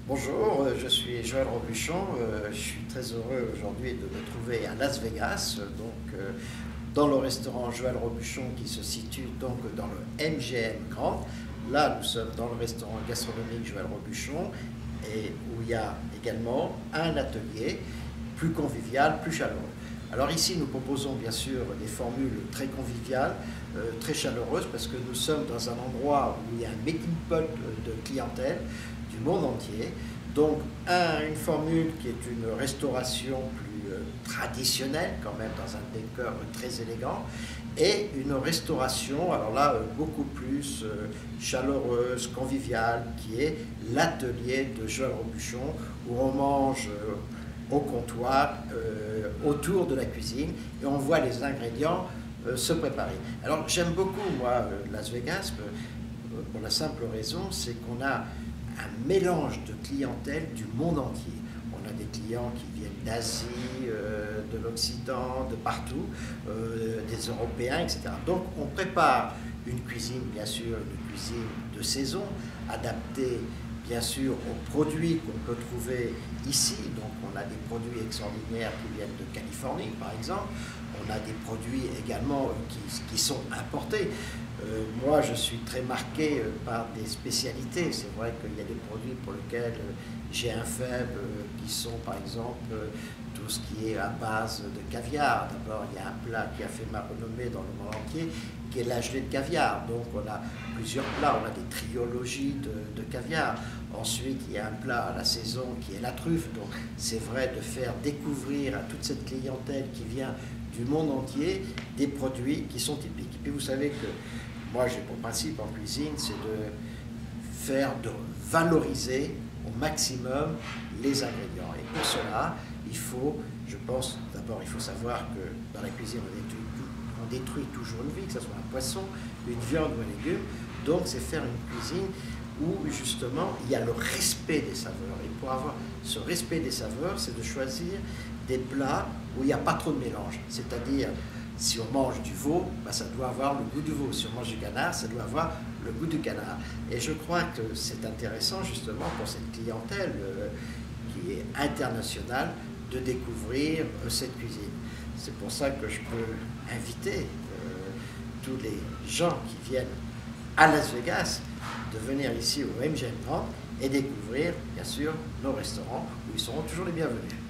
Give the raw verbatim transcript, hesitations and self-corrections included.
Bonjour, euh, je suis Joël Robuchon. euh, Je suis très heureux aujourd'hui de me trouver à Las Vegas, donc euh, dans le restaurant Joël Robuchon qui se situe donc dans le M G M Grand. Là, nous sommes dans le restaurant gastronomique Joël Robuchon et où il y a également un atelier plus convivial, plus chaleureux. Alors ici, nous proposons bien sûr des formules très conviviales, euh, très chaleureuses, parce que nous sommes dans un endroit où il y a un melting pot de clientèle du monde entier. Donc un, une formule qui est une restauration plus euh, traditionnelle quand même, dans un décor très élégant, et une restauration, alors là, euh, beaucoup plus euh, chaleureuse, conviviale, qui est l'atelier de Joël Robuchon, où on mange euh, au comptoir, euh, autour de la cuisine, et on voit les ingrédients euh, se préparer. Alors j'aime beaucoup, moi, euh, Las Vegas, euh, pour la simple raison, c'est qu'on a un mélange de clientèle du monde entier. On a des clients qui viennent d'Asie, euh, de l'Occident, de partout, euh, des Européens, et cetera. Donc on prépare une cuisine, bien sûr, une cuisine de saison, adaptée bien sûr aux produits qu'on peut trouver ici. Donc on a des produits extraordinaires qui viennent de Californie, par exemple. On a des produits également qui, qui sont importés. Euh, moi, je suis très marqué euh, par des spécialités. C'est vrai qu'il y a des produits pour lesquels euh, j'ai un faible, euh, qui sont par exemple euh, tout ce qui est à base de caviar. D'abord, il y a un plat qui a fait ma renommée dans le monde entier, qui est la gelée de caviar. Donc, on a plusieurs plats. On a des triologies de, de caviar. Ensuite, il y a un plat à la saison qui est la truffe. Donc, c'est vrai de faire découvrir à toute cette clientèle qui vient du monde entier des produits qui sont typiques. Et puis, vous savez que moi, j'ai pour principe en cuisine, c'est de faire, de valoriser au maximum les ingrédients. Et pour cela, il faut, je pense, d'abord, il faut savoir que dans la cuisine, on détruit, on détruit toujours une vie, que ce soit un poisson, une viande ou un légume. Donc, c'est faire une cuisine où, justement, il y a le respect des saveurs. Et pour avoir ce respect des saveurs, c'est de choisir des plats où il n'y a pas trop de mélange. C'est-à-dire, si on mange du veau, ben ça doit avoir le goût du veau. Si on mange du canard, ça doit avoir le goût du canard. Et je crois que c'est intéressant justement pour cette clientèle euh, qui est internationale de découvrir euh, cette cuisine. C'est pour ça que je peux inviter euh, tous les gens qui viennent à Las Vegas de venir ici au M G M Grand et découvrir bien sûr nos restaurants où ils seront toujours les bienvenus.